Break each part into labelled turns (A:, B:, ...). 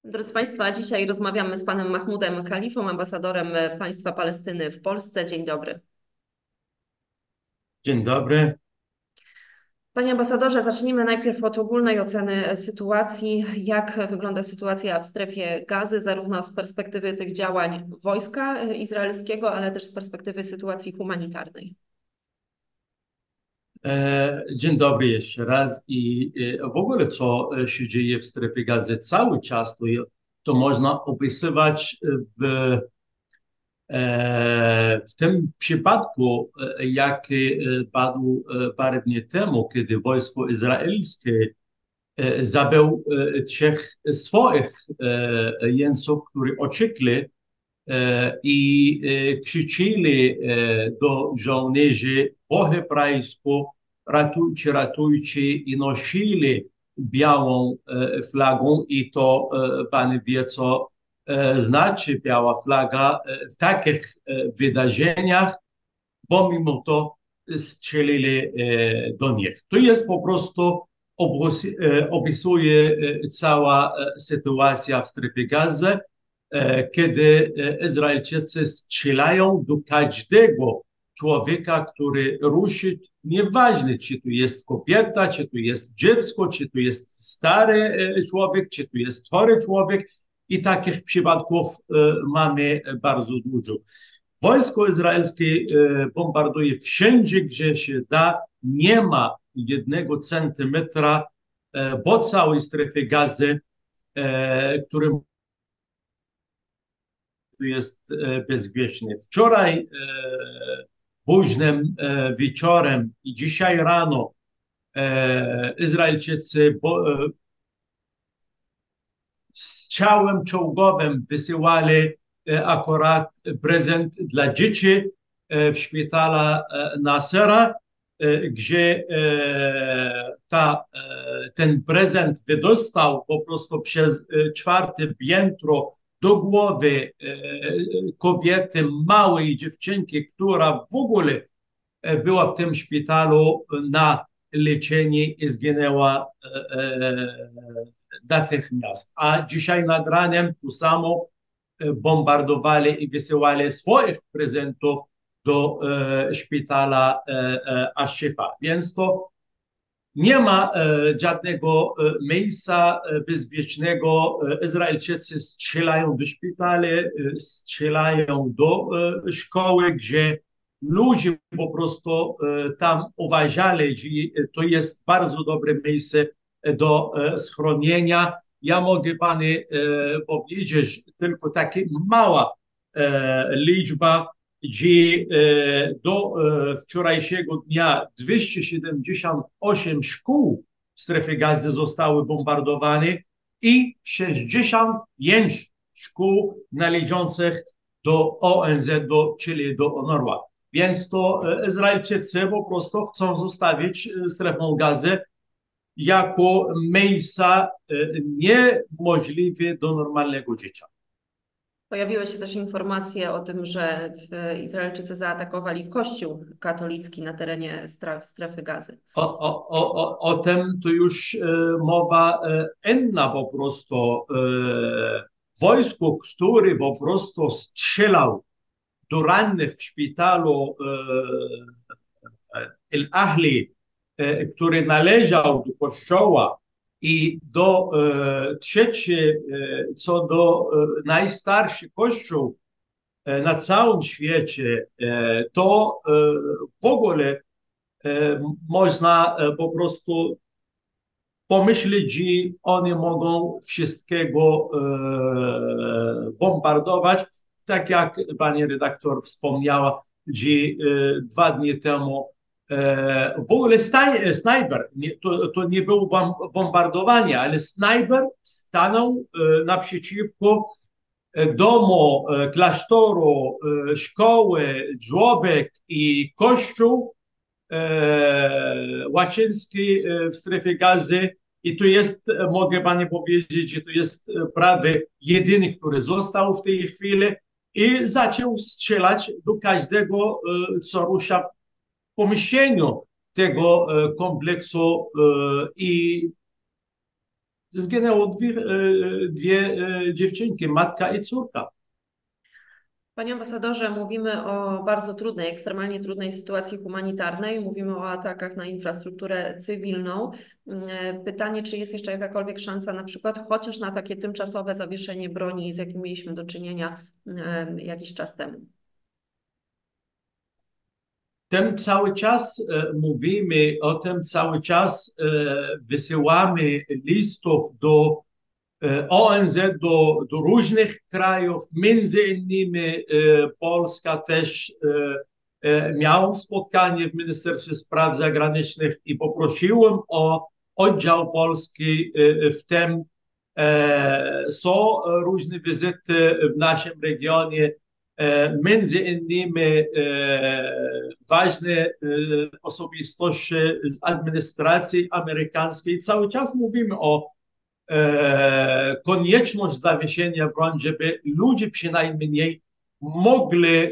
A: Drodzy Państwa, dzisiaj rozmawiamy z panem Mahmudem Kalifą, ambasadorem państwa Palestyny w Polsce. Dzień dobry.
B: Dzień dobry.
A: Panie ambasadorze, zacznijmy najpierw od ogólnej oceny sytuacji. Jak wygląda sytuacja w strefie Gazy, zarówno z perspektywy tych działań wojska izraelskiego, ale też z perspektywy sytuacji humanitarnej?
B: Dzień dobry jeszcze raz. W ogóle co się dzieje w strefie Gazy cały czas, to można opisywać w tym przypadku, jaki padł parę dni temu, kiedy wojsko izraelskie zabił trzech swoich jeńców, którzy uciekli i krzyczyli do żołnierzy po hebrajsku: ratujcie, ratujcie, i nosili białą flagą. I to pan wie, co znaczy biała flaga w takich wydarzeniach, bo mimo to strzelili do nich. To jest po prostu opisuje cała sytuacja w strefie Gazy, kiedy Izraelczycy strzelają do każdego człowieka, który ruszy, nieważne, czy to jest kobieta, czy to jest dziecko, czy to jest stary człowiek, czy to jest chory człowiek, i takich przypadków mamy bardzo dużo. Wojsko izraelskie bombarduje wszędzie, gdzie się da. Nie ma jednego centymetra po całej strefie Gazy, którym jest bezpieczny. Wczoraj późnym wieczorem i dzisiaj rano Izraelczycy strzałem czołgowym wysyłali akurat prezent dla dzieci w szpitala Nasera, gdzie ten prezent wydostał po prostu przez czwarte piętro do głowy kobiety, małej dziewczynki, która w ogóle była w tym szpitalu na leczenie i zginęła natychmiast. A dzisiaj nad ranem tu samo bombardowali i wysyłali swoich prezentów do szpitala Ashifa. Więc to nie ma żadnego miejsca bezpiecznego. Izraelczycy strzelają do szpitali, strzelają do szkoły, gdzie ludzie po prostu tam uważali, że to jest bardzo dobre miejsce do schronienia. Ja mogę pani powiedzieć tylko taka mała liczba, że do wczorajszego dnia 278 szkół w strefie Gazy zostały bombardowane i 65 szkół należących do ONZ, czyli do UNRWA. Więc to Izraelczycy po prostu chcą zostawić strefę Gazy jako miejsca niemożliwe do normalnego życia.
A: Pojawiły się też informacje o tym, że Izraelczycy zaatakowali kościół katolicki na terenie strefy Gazy.
B: O tym to już mowa inna po prostu. Wojsko, który po prostu strzelał do rannych w szpitalu El-Ahli, który należał do kościoła, i do trzeci, co do najstarszy kościół na całym świecie, to w ogóle można po prostu pomyśleć, że oni mogą wszystkiego bombardować. Tak jak pani redaktor wspomniała, że 2 dni temu w ogóle snajper, to nie było bombardowanie, ale snajper stanął naprzeciwko domu, klasztoru, szkoły, żłobek i kościół łaciński w strefie Gazy. I to jest, mogę pani powiedzieć, że to jest prawie jedyny, który został w tej chwili, i zaczął strzelać do każdego, co rusza w pomieszczeniu tego kompleksu. I Zginęło dwie dziewczynki, matka i córka.
A: Panie ambasadorze, mówimy o bardzo trudnej, ekstremalnie trudnej sytuacji humanitarnej. Mówimy o atakach na infrastrukturę cywilną. Pytanie, czy jest jeszcze jakakolwiek szansa, na przykład chociaż na takie tymczasowe zawieszenie broni, z jakim mieliśmy do czynienia jakiś czas temu?
B: Tym cały czas mówimy o tym, cały czas wysyłamy listów do ONZ, do różnych krajów, między innymi Polska też miała spotkanie w Ministerstwie Spraw Zagranicznych i poprosiłem o oddział polski w tym. Są różne wizyty w naszym regionie, między innymi ważne osobistości z administracji amerykańskiej. Cały czas mówimy o konieczność zawieszenia broni, żeby ludzie przynajmniej mogli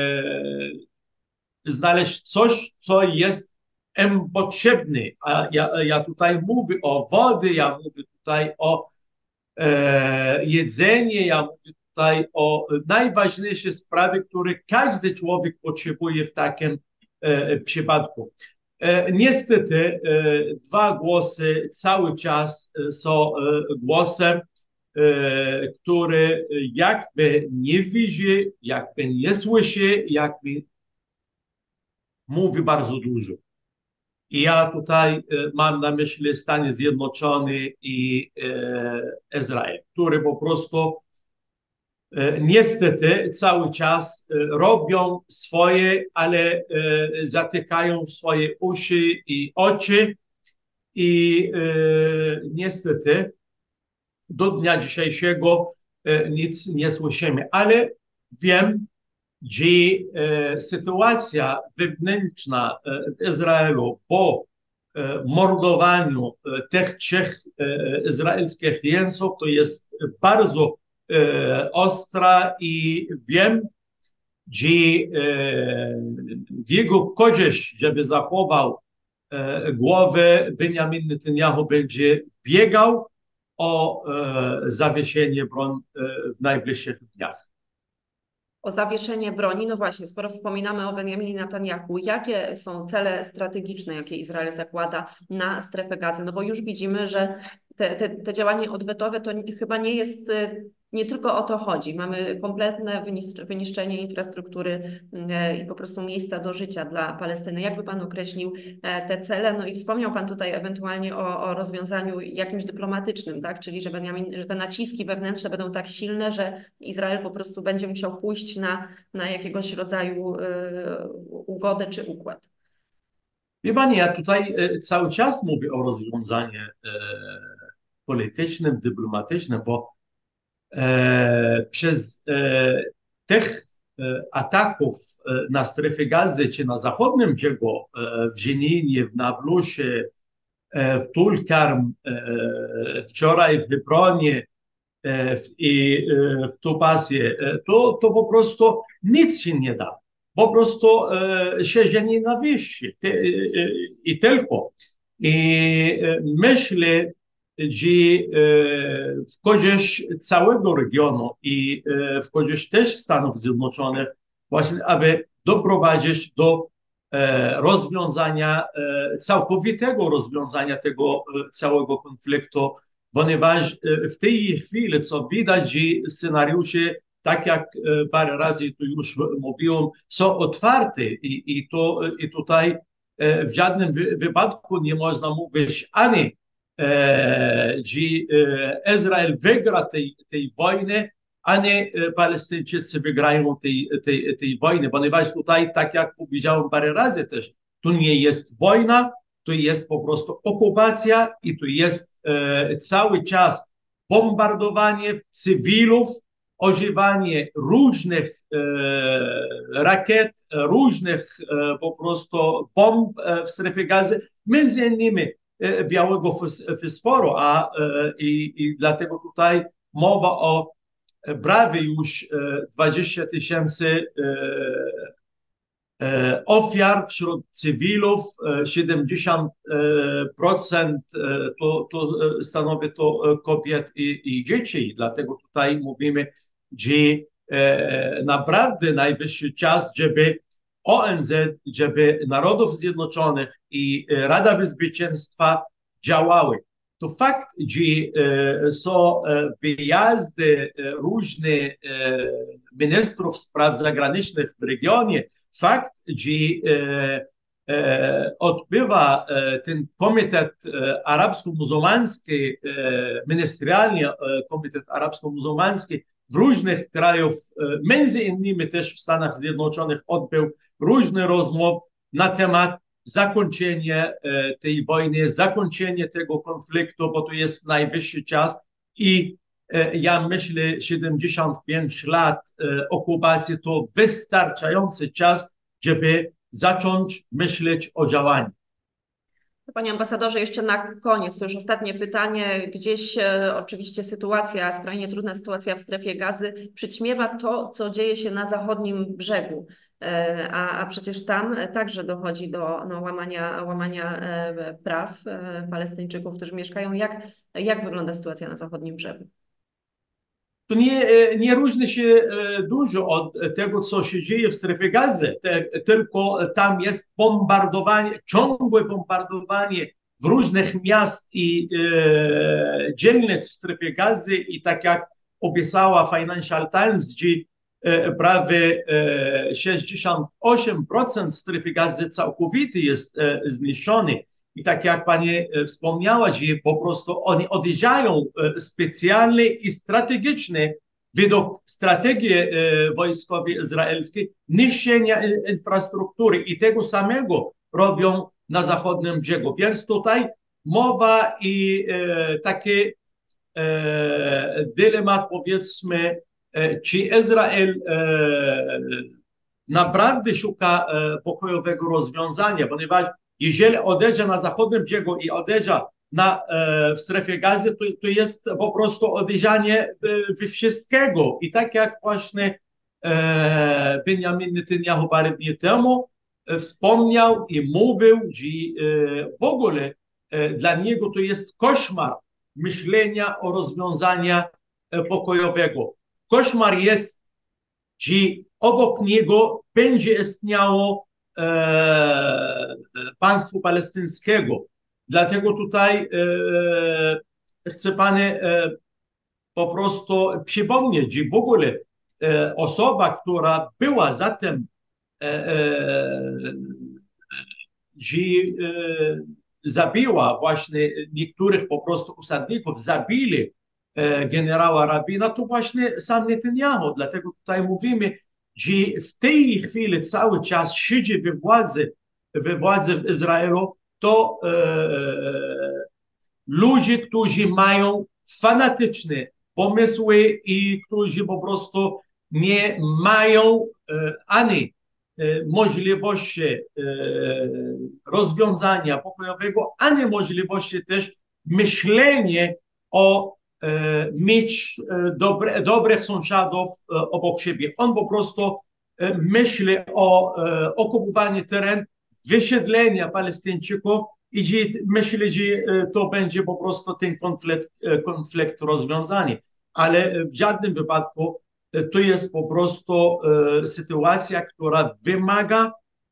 B: znaleźć coś, co jest im potrzebne. A ja tutaj mówię o wody, ja mówię tutaj o jedzenie, ja mówię tutaj o najważniejsze sprawy, które każdy człowiek potrzebuje w takim przypadku. Niestety dwa głosy cały czas są głosem, który jakby nie widzi, jakby nie słyszy, jakby mówi bardzo dużo. I ja tutaj mam na myśli Stany Zjednoczone i Izrael, które po prostu niestety cały czas robią swoje, ale zatykają swoje uszy i oczy i niestety do dnia dzisiejszego nic nie słyszymy. Ale wiem, że sytuacja wewnętrzna w Izraelu po mordowaniu tych trzech izraelskich jeńców to jest bardzo ostra i wiem, że w jego korzyść, żeby zachował głowę, Benjamin Netanyahu będzie biegał o zawieszenie broni w najbliższych dniach.
A: O zawieszenie broni, no właśnie, skoro wspominamy o Benjaminie Netanyahu, jakie są cele strategiczne, jakie Izrael zakłada na strefę gazy? No bo już widzimy, że te działanie odwetowe to chyba nie jest, nie tylko o to chodzi. Mamy kompletne wyniszczenie infrastruktury i po prostu miejsca do życia dla Palestyny. Jakby Pan określił te cele? No i wspomniał Pan tutaj ewentualnie o rozwiązaniu jakimś dyplomatycznym, tak? Czyli że te naciski wewnętrzne będą tak silne, że Izrael po prostu będzie musiał pójść na jakiegoś rodzaju ugodę czy układ.
B: Wie Pani, ja tutaj cały czas mówię o rozwiązaniu politycznym, dyplomatycznym, bo przez tych ataków na strefę gazy, czy na zachodnim brzegu, w Żeninie, w Nablusie, w Tulkarm, wczoraj w Hebronie i w Tubasie, to po prostu nic się nie da. Po prostu się nienawiści i tylko. I myślę, że w korzyść całego regionu i w korzyść też Stanów Zjednoczonych, właśnie aby doprowadzić do rozwiązania, całkowitego rozwiązania tego całego konfliktu, ponieważ w tej chwili, co widać, że scenariusze, tak jak parę razy tu już mówiłem, są otwarte i tutaj w żadnym wypadku nie można mówić ani że Izrael wygra tej wojny, a nie Palestyńczycy wygrają tej wojny, ponieważ tutaj, tak jak powiedziałem parę razy też, tu nie jest wojna, tu jest po prostu okupacja i tu jest cały czas bombardowanie cywilów, używanie różnych rakiet, różnych po prostu bomb w strefie gazy, między innymi białego fosforu, i dlatego tutaj mowa o prawie już 20 000 Ofiar wśród cywilów 70% to stanowi to kobiet i dzieci. Dlatego tutaj mówimy, że naprawdę najwyższy czas, żeby ONZ, żeby Narodów Zjednoczonych i Rada Bezpieczeństwa działały. To fakt, że są wyjazdy różnych ministrów spraw zagranicznych w regionie, fakt, że odbywa ten Komitet Arabsko-Muzułmański, ministerialny Komitet Arabsko-Muzułmański w różnych krajach, między innymi też w Stanach Zjednoczonych, odbył różne rozmowy na temat zakończenia tej wojny, zakończenia tego konfliktu, bo to jest najwyższy czas i ja myślę, 75 lat okupacji to wystarczający czas, żeby zacząć myśleć o działaniu.
A: Panie ambasadorze, jeszcze na koniec, to już ostatnie pytanie. Gdzieś oczywiście sytuacja, skrajnie trudna sytuacja w strefie Gazy przyćmiewa to, co dzieje się na zachodnim brzegu, a przecież tam także dochodzi do łamania praw Palestyńczyków, którzy mieszkają. Jak wygląda sytuacja na zachodnim brzegu?
B: To nie różni się dużo od tego, co się dzieje w strefie Gazy, tylko tam jest bombardowanie, ciągłe bombardowanie w różnych miast i dzielnic w strefie Gazy i tak jak opisała Financial Times, gdzie prawie 68% strefy Gazy całkowicie jest zniszczony. I tak jak pani wspomniała, że po prostu oni odjeżdżają specjalnie i strategicznie według strategii wojskowej izraelskiej niszczenia infrastruktury i tego samego robią na zachodnim brzegu. Więc tutaj mowa i taki dylemat, powiedzmy, czy Izrael naprawdę szuka pokojowego rozwiązania, ponieważ jeżeli odejdzie na zachodnim brzegu i odejdzie w strefie Gazy, to jest po prostu odejrzenie wszystkiego. I tak jak właśnie Benjamin Netanyahu parę dni temu wspomniał i mówił, że w ogóle dla niego to jest koszmar myślenia o rozwiązaniu pokojowego. Koszmar jest, że obok niego będzie istniało państwo palestyńskiego. Dlatego tutaj chcę pani po prostu przypomnieć, że w ogóle osoba, która była za tym, że zabiła właśnie niektórych po prostu usadników, zabili generała Rabina, to właśnie sam Netanyahu. Dlatego tutaj mówimy, że w tej chwili cały czas siedzi we władzy w Izraelu, to ludzie, którzy mają fanatyczne pomysły i którzy po prostu nie mają ani możliwości rozwiązania pokojowego, ani możliwości też myślenia o mieć dobrych sąsiadów obok siebie. On po prostu myśli o okupowaniu terenu, wysiedlenia Palestyńczyków i myśli, że to będzie po prostu ten konflikt rozwiązany. Ale w żadnym wypadku to jest po prostu sytuacja, która wymaga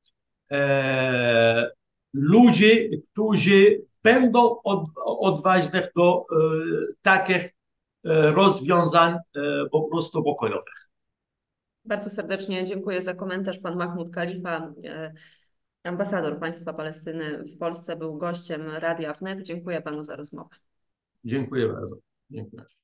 B: ludzi, którzy będą odważni do takich rozwiązań po prostu pokojowych.
A: Bardzo serdecznie dziękuję za komentarz. Pan Mahmoud Khalifa, ambasador państwa Palestyny w Polsce, był gościem Radia Wnet. Dziękuję panu za rozmowę.
B: Dziękuję bardzo. Dziękuję.